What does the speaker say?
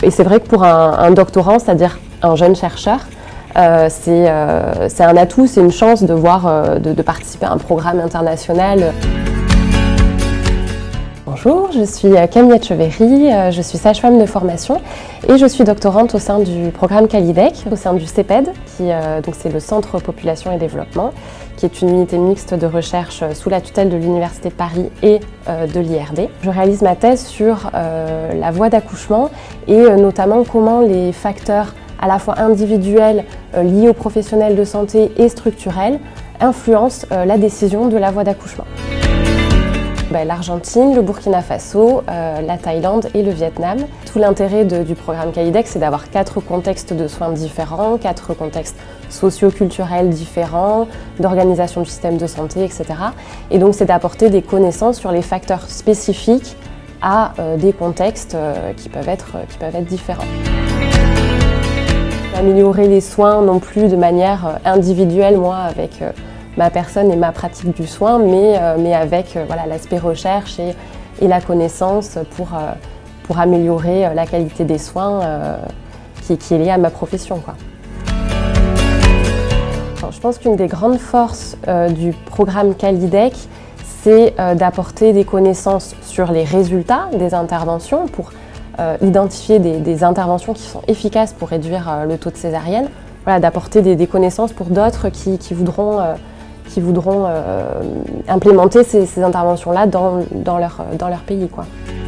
Et c'est vrai que pour un doctorant, c'est-à-dire un jeune chercheur, c'est un atout, c'est une chance de participer à un programme international. Bonjour, je suis Camille Etcheverry, je suis sage-femme de formation et je suis doctorante au sein du programme Qualidec, au sein du CEPED, donc c'est le Centre Population et Développement, qui est une unité mixte de recherche sous la tutelle de l'Université de Paris et de l'IRD. Je réalise ma thèse sur la voie d'accouchement et notamment comment les facteurs à la fois individuels liés aux professionnels de santé et structurels influencent la décision de la voie d'accouchement. L'Argentine, le Burkina Faso, la Thaïlande et le Vietnam. Tout l'intérêt du programme Qualidec, c'est d'avoir 4 contextes de soins différents, 4 contextes socio-culturels différents, d'organisation du système de santé, etc. Et donc c'est d'apporter des connaissances sur les facteurs spécifiques à des contextes qui peuvent être différents. Améliorer les soins non plus de manière individuelle, moi, avec ma personne et ma pratique du soin, mais avec l'aspect recherche et la connaissance pour améliorer la qualité des soins qui est liée à ma profession, quoi. Alors, je pense qu'une des grandes forces du programme Qualidec, c'est d'apporter des connaissances sur les résultats des interventions pour identifier des interventions qui sont efficaces pour réduire le taux de césarienne, d'apporter des connaissances pour d'autres qui voudront implémenter ces interventions-là dans leur pays, quoi.